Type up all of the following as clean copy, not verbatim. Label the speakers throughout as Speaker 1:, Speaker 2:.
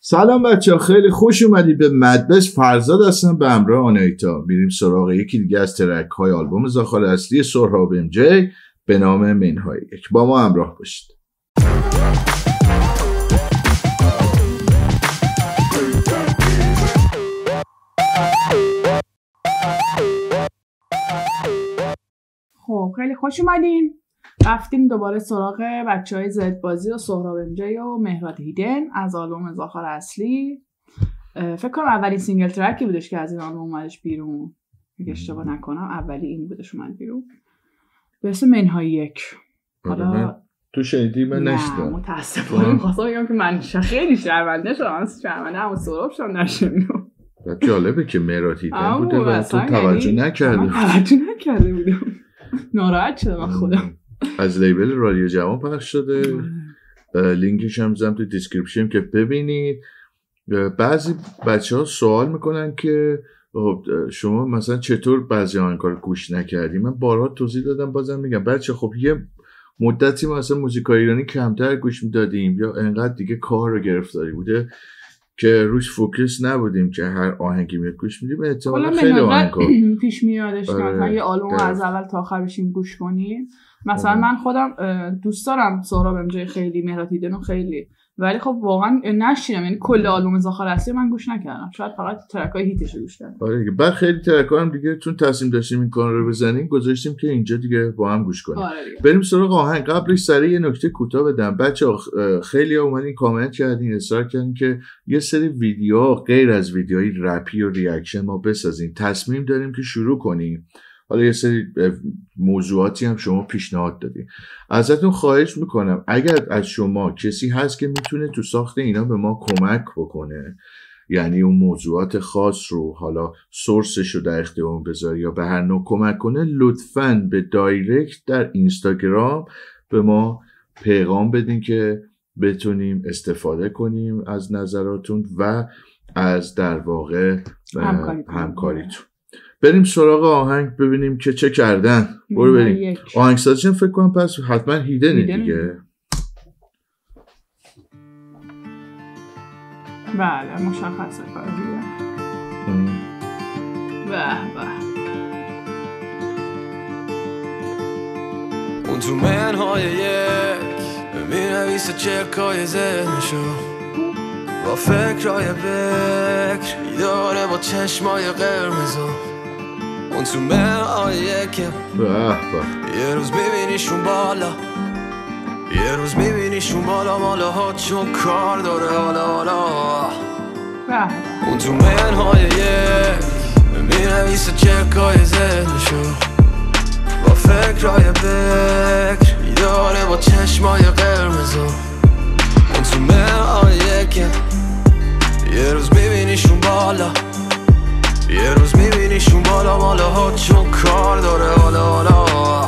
Speaker 1: سلام بچه ها، خیلی خوش اومدید به مدبس. فرزاد هستم به همراه آنایتا. میریم سراغ یکی دیگه از ترک های آلبوم زاخار اصلی سهراب ام جی به نام منهای یک. با ما همراه باشید.
Speaker 2: خب خیلی خوش اومدین. رفتیم دوباره سراغ بچهای زد بازی و سهراب ام جی و مهراد هیدن از آلبوم زاخار اصلی. فکر کنم اولین سینگل ترکی بودش که از این آلبوم اومدش بیرون، اگه اشتباه نکنم اولی این بودش اومد بیرون به اسم منهای یک.
Speaker 1: حالا تو شنیدی؟ من نشدم
Speaker 2: متاسفانه. می‌خواستم بگم که من خیلی شرمنده شدم، از شرمنده اما سهراب شدم نشنیدم.
Speaker 1: جالبه که مهراد هیدن بوده و تو توجه
Speaker 2: نکرده بودم. ناراحت شدم خودم.
Speaker 1: از لیبل رادیو جوان پخش شده. لینکش هم میذارم تو دیسکریپشن که ببینید. بعضی بچه‌ها سوال میکنن که شما مثلا چطور بعضی آهنگا رو گوش نکردی؟ من بارها توضیح دادم، بازم میگم بچه خب یه مدتی ما مثلا موزیکای ایرانی کمتر گوش میدادیم یا انقدر دیگه کار رو گرفتاری بوده که روش فوکس نبودیم که هر آهنگی میاد گوش میدیم. احتمالاً خیلی آهنگا
Speaker 2: پیش میادش مثلا یه آلبوم از اول تا آخر بشیم گوش کنیم. مثلا من خودم دوست دارم سهراب ام جی خیلی، مهراد هیدن خیلی، ولی خب واقعا نشیدم، یعنی کل آلبوم زاخار اصلی من گوش نکردم، شاید فقط ترکای هیتش رو گوش کردم.
Speaker 1: آره دیگه. بعد خیلی ترکا هم دیگه چون تصمیم داشتیم این کار رو بزنیم گذاشتیم که اینجا دیگه با هم گوش کنیم. بریم سراغ آهنگ. قبلش سریع یه نکته کوتاه بدم. بچه‌ها خیلی‌ها اومدین کامنت کردین، اصرار کردین که یه سری ویدیو غیر از ویدیوهای رپی و ریاکشن ما بسازیم. تصمیم داریم که شروع کنیم. حالا یه سری موضوعاتی هم شما پیشنهاد دادین. ازتون خواهش میکنم اگر از شما کسی هست که میتونه تو ساخت اینا به ما کمک بکنه، یعنی اون موضوعات خاص رو حالا سورسش رو در اختیار بذاره یا به هر نوع کمک کنه، لطفاً به دایرکت در اینستاگرام به ما پیغام بدین که بتونیم استفاده کنیم از نظراتون و از در واقع همکاریتون. بریم سراغ آهنگ ببینیم که چه کردن. برو بریم. آهنگسازیشون فکر کنم پس حتما هیدنه دیگه.
Speaker 2: بله مشخصه کار دیگه.
Speaker 3: اون تو منهای یک مینویسه چرکای ذهنشو با فکرهای بکر داره با چشمای قرمزو. اون تو منهای یک یه روز میبینیشون بالا، یه روز میبینیشون بالا مالا ها چون کار داره حالا. اون تو منهای یک مینویسه چرکای ذهنشو با فکرهای بکر داره با چشمای قرمزو. اون تو منهای یک یه روز میبینیشون بالا، یه روز میبینیشون بالا مالا ها چون کار داره حالا.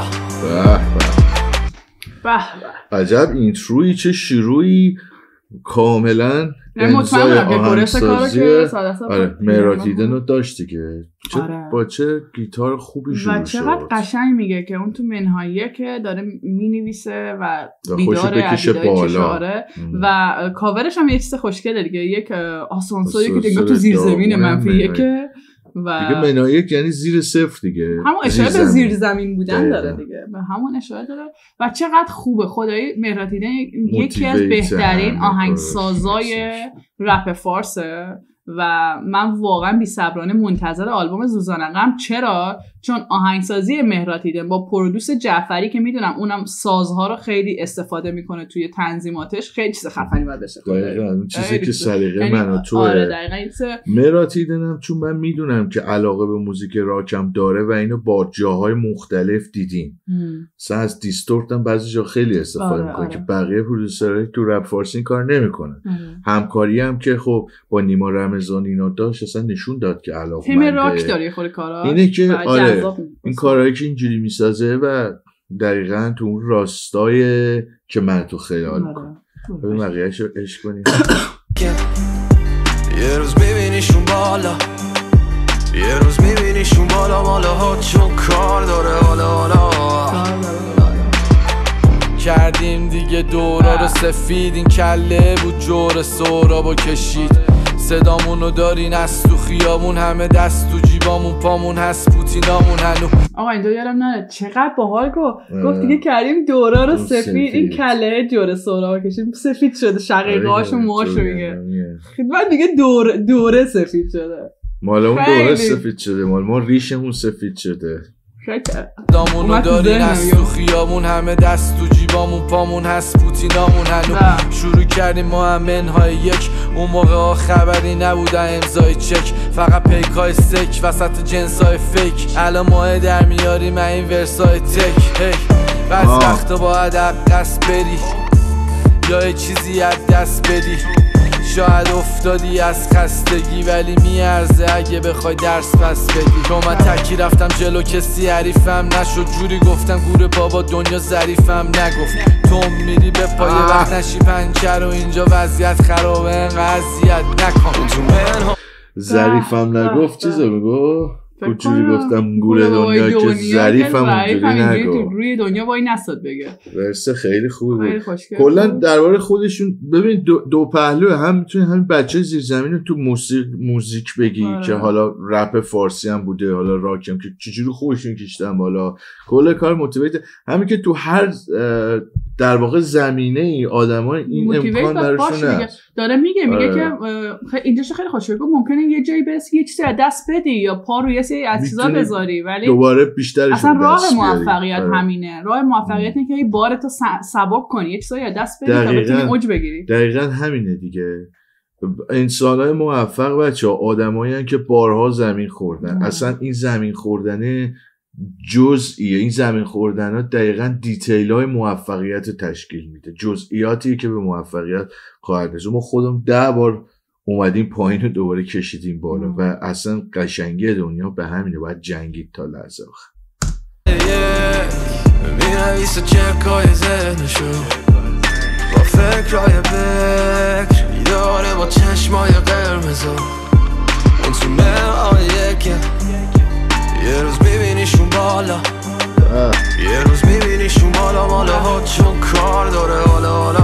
Speaker 1: عجب اینتروی، چه شروعی، کاملا امضای آهنگسازی مهراد هیدن رو داشت دیگه. با چه گیتار خوبی شروع شد.
Speaker 2: چقدر قشنگ میگه که اون تو منهاییه که داره مینویسه و بیداره عدیدای چشاره و کاورش هم یه چیز خوشگله دیگه، یک آسانسوری که دیگه تو زیر زمین منفیه که و
Speaker 1: دیگه منایک یعنی زیر صفر دیگه،
Speaker 2: همون اشاره به زیر زمین بودن داره دیگه، به همون اشاره داره و چقدر خوبه. خدایی مهراد هیدن یکی از بهترین آهنگسازای رپ فارسه و من واقعا بی‌صبرانه منتظر آلبوم زوزانقم. چرا؟ چون آهنگسازی مهراد هیدن با پرودوس جعفری که میدونم اونم سازها رو خیلی استفاده میکنه توی تنظیماتش، خیلی چیز خفنی باید بشه.
Speaker 1: دقیقاً چیزی که سلیقه من و توه. مهراد هیدن هم چون من میدونم که علاقه به موزیک راکم داره و اینو با جاهای مختلف دیدیم. مثلا از دیستورت هم بعضی جا خیلی استفاده میکنه که بقیه پرودوسرها تو رپ فارسی این کار نمیکنن. همکاری هم که خب با نیما رمضان اینا داشت اصلا نشون داد که علاقه
Speaker 2: تیم راک داره خود کارا.
Speaker 1: اینه که آره این کارهایی که اینجوری میسازه و دقیقاً تو اون راستای که من تو خیال میکنم. ببین بقیه‌اشو عشق کنیم.
Speaker 3: یه روز میبینیشون بالا، یه روز میبینیشون بالا مالا ها چون کار داره حالا. کردی ندیدیم دیگه دورا رو سفید. این کله بود جور سهرابو کشید. صدامونو دارین از تو خیابون، همه دست تو جیبامون، پامون هست پوتینامون هنو.
Speaker 2: آقا اینجا یادم نره چقدر باحال گفت دیگه کردیم دورا رو سفید. این کله جور سهرابو کشید سفید شده، شقیقه‌هاشو موهاشو میگه خدمت دیگه دوره سفید شده.
Speaker 1: مال اون دوره سفید شده، مال ما ریشمون سفید شده.
Speaker 3: دامونو دارین از تو خیابون، همه دست تو جیبامون، پامون هست پوتینامون هنو. شروع کردیم ما هم منهای یک، اون موقع ها خبری نبودن امضای چک، فقط پیکای سک وسط جنسای فیک. الان ماه در میاریم این ورسای تک. بعض وقتا باید عقص بری یا یه چیزی از دست بدی. شاید افتادی از خستگی ولی میارزه اگه بخوای درس پس بدی. چون من تکی رفتم جلو کسی حریفم نشد، جوری گفتم گوره بابا دنیا ظریفم نگفت. تو میری به پای وقت نشی پنچر و اینجا وضعیت خرابه انقدر اذیت نکن.
Speaker 1: ظریفم نگفت چیزو میگو کجوری گفتم گوره دنیا که ظریفم اونجوری نگو
Speaker 2: روی دنیا وای نساد بگه.
Speaker 1: ورسه خیلی خوبه کلا درباره خودشون. ببین دو پهلو، هم میتونی همین بچه زیرزمین رو تو موزیک بگی که حالا رپ فارسی هم بوده، حالا راکم که چجوری خوششون کشیدن بالا، کل کار موتیویت. همین که تو هر در واقع زمینه ای آدما این امکان براشون هست.
Speaker 2: داره میگه که اینجاش خیلی خوشگله، ممکنه یه جایی برسی یه چیزی از دست بدی یا پا روی یه سری از چیزا بذاری ولی
Speaker 1: دوباره بیشترش
Speaker 2: اصلا راه موفقیت همینه. راه موفقیت اینه که یه بارتو سبک کنی، یه چیزی از دست بدی تا بتونی اوج بگیری.
Speaker 1: دقیقاً همینه دیگه. انسان‌های موفق بچه‌ها آدمایی هستن که بارها زمین خوردن. اصلا این زمین خوردنه جزئیه. این زمین خوردن ها دقیقاً دیتیل های موفقیت تشکیل میده، جزئیاتی که به موفقیت خواهد رسید. ما خودم 10 بار اومدیم پایین رو دوباره کشیدیم بالا و اصلا قشنگی دنیا به همینه، باید جنگید تا لحظه آخر.
Speaker 3: می‌نویسه چکای ذهنشو با فکرهای بکر، یاره با چشمای قرمزا اون تو مه‌های که یه روز میبینیشون بالا، یه روز میبینیشون بالا مالا ها چون کار داره حالا.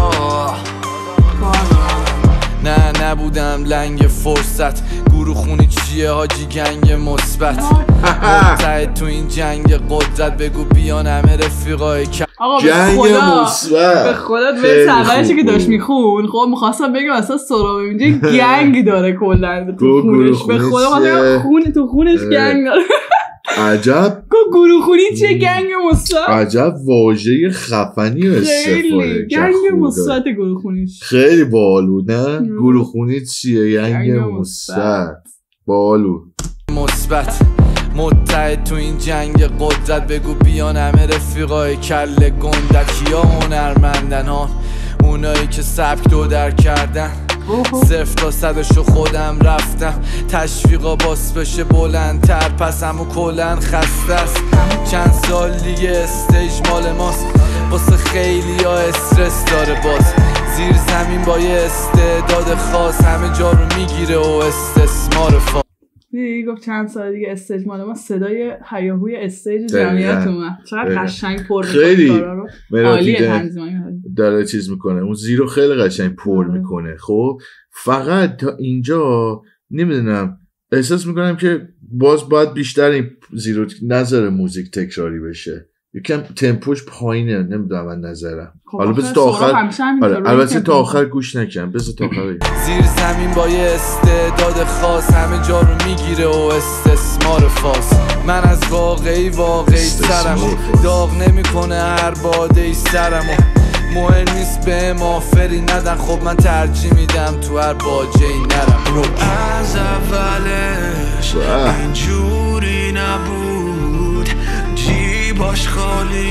Speaker 3: نه نبودم لنگ فرصت، گروه خونی چیه حاجی گنگ مثبت. متحد تو این جنگ قدرت، بگو بیان همه رفیقای
Speaker 1: جنگ مثبت.
Speaker 2: به خدا به تبعشی که داشت میخون خب میخواستم بگم اصلا سراب اینجا گنگ داره کلن تو خونش. به خدا تو خونش گنگ داره.
Speaker 1: عجب
Speaker 2: گروه خونی چه گنگ مثبت،
Speaker 1: عجب واژه خفنی استفاده
Speaker 2: گنگ مثبت گروه خونیش
Speaker 1: خیلی بالو. نه گروه خونی چیه؟ گنگ مثبت بالو
Speaker 3: مثبت. متحد تو این جنگ قدرت، بگو بیان همه رفیقای کله گندکیا هنرمندن ها، اونایی که سبک دو در کردن. 0 تا 100شو خودم رفتم، تشویقا باس بشه بلندتر، پس همو کلن خسته است. چند سال دیگه استیج مال ماست، واسه خیلی ها استرس داره باز. زیر زمین با یه استعداد خاص همه جا رو میگیره و استثمار فاز.
Speaker 2: گفت چند سال دیگه استیج مال ما، صدای هیاهوی استیج جمعیت اومد. چقدر قشنگ پر
Speaker 1: خیلی
Speaker 2: عالیه تنظیمای
Speaker 1: داره چیز میکنه. اون زیرو خیلی قشنگ پر میکنه. خب فقط تا اینجا نمیدونم احساس میکنم که باز باید بیشتر این زیرو نظر موزیک تکراری بشه، یکم تمپوش پایینه. نمیدونم من نظرم. حالا بذار تا آخر، البته تا آخر گوش نکنم، بذار تا آخر.
Speaker 3: زیر زمین با یه استعداد خاص همه جا رو میگیره و استثمار فاز. من از واقعی سرمو داغ نمیکنه هر باده سرمو. مهم نیست به آفری ندن، خب من ترجیح میدم تو هر باجه‌ای نرم. از اولش اینجوری نبود، جیباش خالی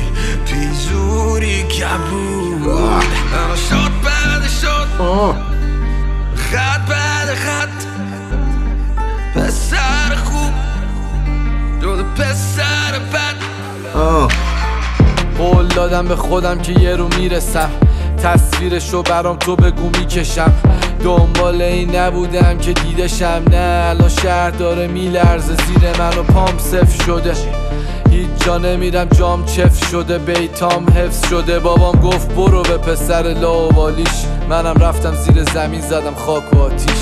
Speaker 3: پیزوری کبود. اما شد بعد شد، خط بعد خط، پسر خوب جود پسر بد. قول دادم به خودم که یه رو میرسم، تصویرشو برام تو بگو میکشم. دنبال این نبودم که دیدشم، نه الان شهر داره میلرزه زیر من و پام صفر شده. هیچ جا نمیرم جام چف شده بیتام حفظ شده بابام گفت برو به پسر لاوالیش منم رفتم زیر زمین زدم خاک و آتیش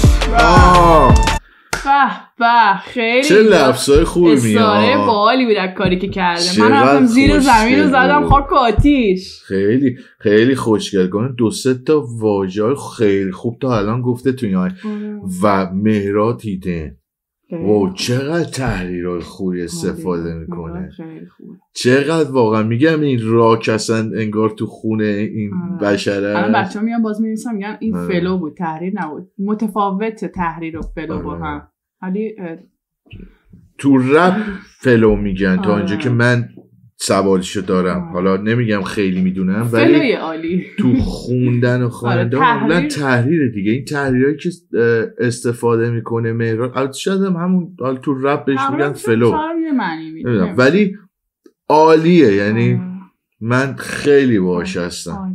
Speaker 2: به خیلی
Speaker 1: چه لفظای خوبی میاد
Speaker 2: استعاره باحالی بود کاری که کرده من رفتم زیر زمین و زدم خاک و آتیش
Speaker 1: خیلی خیلی خوشگل کنه 2-3 تا واژه خیلی خوب تا الان گفته تو این و مهراد هیدن و چقدر تحریرهای خوبی استفاده میکنه چقدر واقعا میگم این راک اصلا انگار تو خونه این بشره
Speaker 2: الان بچه ها میان باز می‌نویسن میگن این فلو بود تحریر نبود متفاوت تحریر و فلو با هم ولی
Speaker 1: تو رپ فلو میگن تا اینجا که من سوالشو دارم حالا نمیگم خیلی میدونم ولی
Speaker 2: عالی.
Speaker 1: تو خوندن و خواندن معمولا تحریر دیگه این تحریرهایی که استفاده میکنه مهراد البته شاید همون تو رپ بهش میگن فلو ولی عالیه یعنی من خیلی باهاش هستم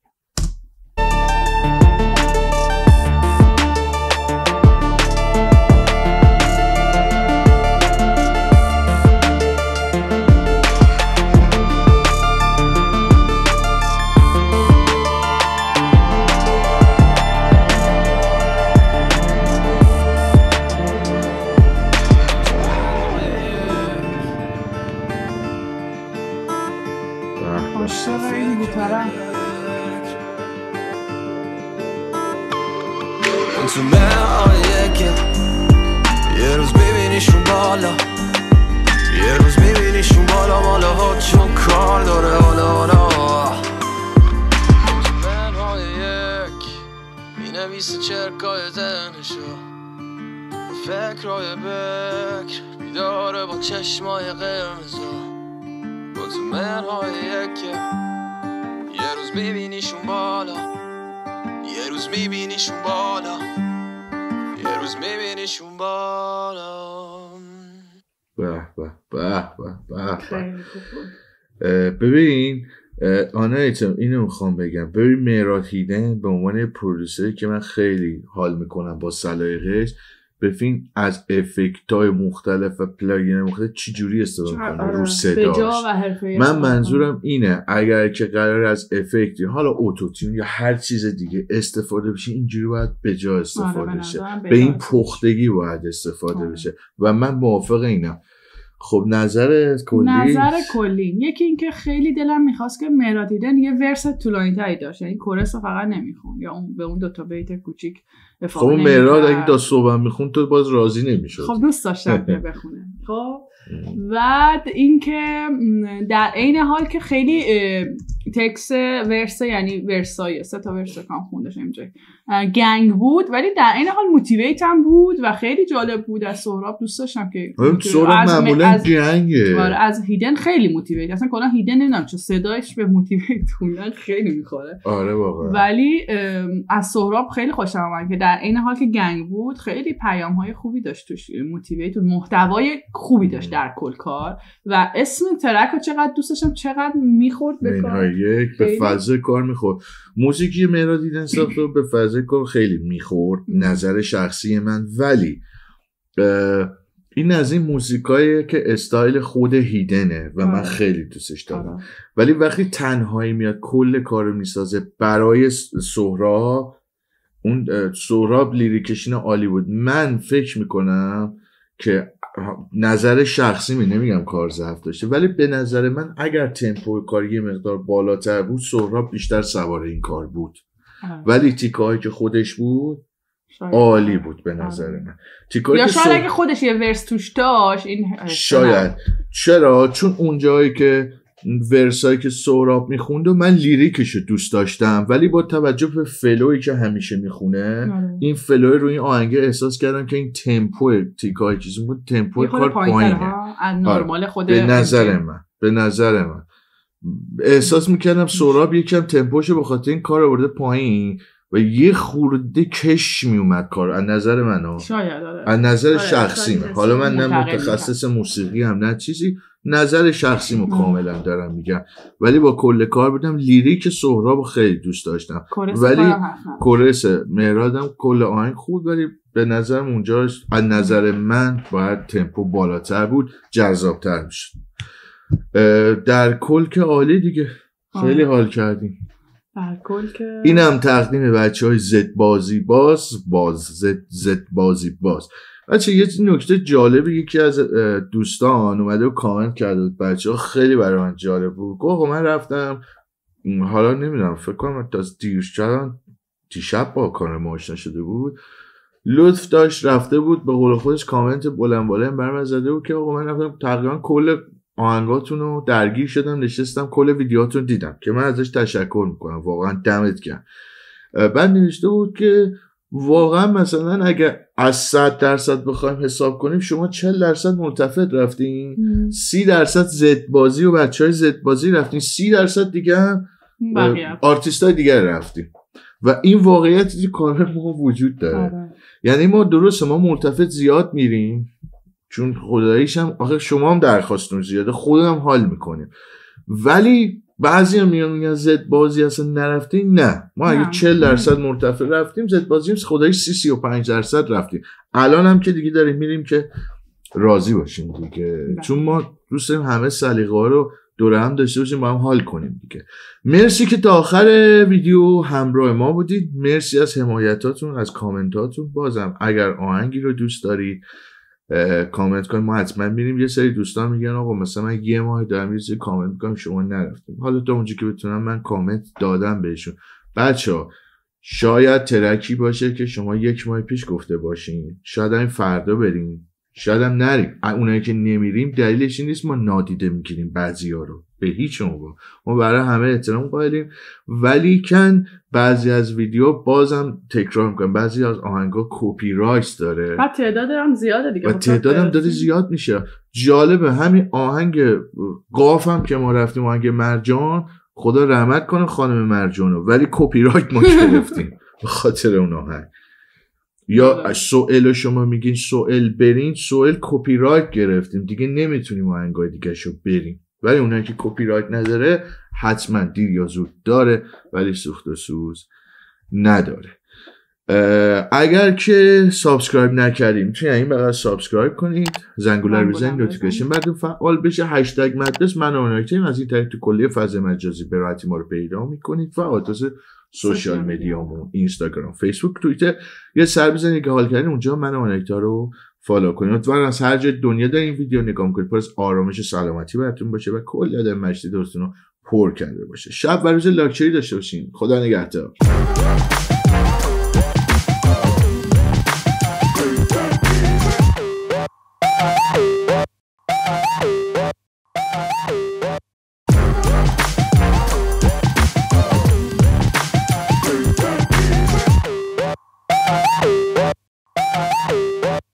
Speaker 3: تو مهایه که یه روز ببینیشون بالا یه روز ببینیشون بالا مالا ها چون کار داره حالا تو منهای یک مینویسه چرکای ذهنشو فکرهای بکر بیداره با چشمای قرمزا تو منهای یک یه روز ببینیشون بالا یه روز میبینیشون بالا یه روز میبینیشون بالا
Speaker 1: ببین آنایتم اینو میخوام بگم ببین مهراد هیدن به عنوان پرودوسری که من خیلی حال میکنم با سلایقش ببین از افکت‌های مختلف و پلاگین مختلف چی جوری استفاده می‌کنه رو صداش من منظورم اینه اگر که قرار از افکتی حالا اتوتیون یا هر چیز دیگه استفاده بشه اینجوری باید به جا استفاده بشه به این پختگی باید استفاده بشه و من موافق اینم خب نظر
Speaker 2: کلی یکی این که خیلی دلم میخواست که مهراد هیدن یه ورس طولانی‌تری داشت یعنی کورس فقط نمیخون یا اون به اون 2 تا بیت کوچیک
Speaker 1: خب مهراد اگه تا صبح میخون تو باز راضی نمیشد
Speaker 2: خب دوست داشتم بخونه خب بعد اینکه در عین حال که خیلی تکس ورس یعنی ورسای 3 تا ورس کام خوندش اینجوری گنگ بود ولی در عین حال موتیویت هم بود و خیلی جالب بود از سهراب دوست داشتم که
Speaker 1: سهراب معمولا گنگه
Speaker 2: از هیدن خیلی موتیویت اصلا کلا هیدن نمیدونم چه صدایش به موتیویت خوندن خیلی میخوره
Speaker 1: آره واقعا
Speaker 2: ولی از سهراب خیلی خوشم اومد که در عین حال که گنگ بود خیلی پیام‌های خوبی داشت توش موتیویت و محتوای خوبی داشت در کل کار و اسم ترک رو چقدر دوست داشتم چقدر میخورد به کار
Speaker 1: یک به فضای کار میخورد موسیقی مهراد هیدن ساخته به فضای کار خیلی میخورد نظر شخصی من ولی این از این موسیقایی که استایل خود هیدنه و من خیلی دوستش دارم ولی وقتی تنهایی میاد کل کارو میسازه برای سهراب اون سهراب لیریکشین عالی بود من فکر میکنم که نظر شخصی نمیگم کار ضعف داشته ولی به نظر من اگر تمپو کاری یه مقدار بالاتر بود سهراب بیشتر سوار این کار بود ولی تیکایی که خودش بود عالی بود به نظر من
Speaker 2: یا شاید اگه خودش یه ورس توش داشت این
Speaker 1: شاید چرا چون اونجایی که ورسایی که سهراب میخوند و من لیریکشو دوست داشتم ولی با توجه به فلوی که همیشه میخونه این فلوی رو این آهنگه احساس کردم که این تمپو تیکای چیزی بود تمپو کار پایینه
Speaker 2: نرمال خود
Speaker 1: به نظر من احساس میکردم سهراب یکم تمپوشو به خاطر این کار آورده پایین و یه خورده کش میومد کار از نظر من
Speaker 2: شاید
Speaker 1: از نظر شخصی من حالا من نه متخصص موسیقی هم نه چیزی نظر شخصی کاملا دارم میگم ولی با کل کار بودم لیریک سهراب خیلی دوست داشتم ولی کورس مهرادم کل آهنگ خوب ولی به نظرم اونجا از نظر من باید تمپو بالاتر بود جذابتر میشد در کل که عالی دیگه، خیلی حال کردیم.
Speaker 2: در کل که
Speaker 1: اینم تقدیم بچهای زد بازی زد بازی باز. بچه یه نکته جالبه، یکی از دوستان اومده و کامنت کرده بود، بچه ها خیلی برای من جالب بود. گفت من رفتم، حالا نمیدونم فکر کنم تا دیشب با کار ما آشنا شده بود، لطف داشت رفته بود به قول خودش کامنت بلند بر من زده بود که آقا من رفتم تقریبا کل آهنگاتون رو درگیر شدم، نشستم کل ویدیوهاتون دیدم که من ازش تشکر میکنم، واقعا دمت گرم. بعد نوشته بود که واقعا مثلا اگر از 100% بخوایم حساب کنیم شما 40% ملتفت رفتین، 30% زد بازی و بچهای زد بازی رفتین، 30% دیگه هم آرتیستای دیگر رفتیم و این واقعیتی که کار ما وجود داره. یعنی ما درسته ما ملتفت زیاد میریم چون خداییش هم آخه شما هم درخواستون زیاده، خودم هم حال میکنیم، ولی بعضی هم میگن زد بازی اصلا نرفتیم. نه، ما اگه 40% مرتفع رفتیم، زد بازی هم خداییش 35% رفتیم. الان هم که دیگه داریم میریم که راضی باشیم دیگه، چون ما دوست داریم همه سلیقه ها رو دور هم داشته باشیم، با هم حال کنیم دیگه. مرسی که تا آخر ویدیو همراه ما بودید، مرسی از حمایتاتون، از کامنتاتون. بازم اگر آهنگی رو دوست دارید کامنت کنید، ما حتما میریم. یه سری دوستان میگن آقا مثلا من یه ماه دارم یه سری کامنت میکنم شما نرفتیم، حالا تا اونجا که بتونم من کامنت دادم بهشون. بچه‌ها شاید ترکی باشه که شما 1 ماه پیش گفته باشین، شاید هم فردا بریم، شاید هم نریم. اونایی که نمیریم دلیلش این نیست ما نادیده میگیریم بعضیا رو، به هیچ عنوان. ما برای همه احترام قائلیم، ولی کن بعضی از ویدیو بازم تکرار میکنم، بعضی از آهنگا کپی رایت داره
Speaker 2: و تعدادم زیاده دیگه،
Speaker 1: و تعدادم داره زیاد میشه. جالبه همین آهنگ قافم که ما رفتیم، آهنگ مرجان، خدا رحمت کنه خانم مرجانو، ولی کپی رایت ما گرفتیم به خاطر اون آهنگ. یا سوئل شما میگین سوئل برین، سوئل کپی رایت گرفتیم دیگه، نمیتونیم آهنگای دیگه شو بریم. ولی اونایی که کپی رایت نداره حتما دیر یا زود داره، ولی سوخت و سوز نداره. اگر که سابسکرایب نکردیم میتونید این بغل سابسکرایب کنید، زنگوله رو بزنید، نوتیفیکیشن بعد فعال بشه، هشتگ مدرس من آنایتیم. از این طریق تو کلیه فضای مجازی به راحتی ما رو پیدا میکنید و آدرس سوشال مدیامون اینستاگرام، فیسبوک، توییتر یه سر بزنید که حال کردین اونجا من آنایتا رو فالو کنید. امیدوارم از هر جای دنیا در این ویدیو نگاه میکنید پر از آرامش و سلامتی براتون باشه و کل آدم مجدی درستون رو پر کرده باشه. شب و روز لاکچری داشته باشین. خدا نگهدار.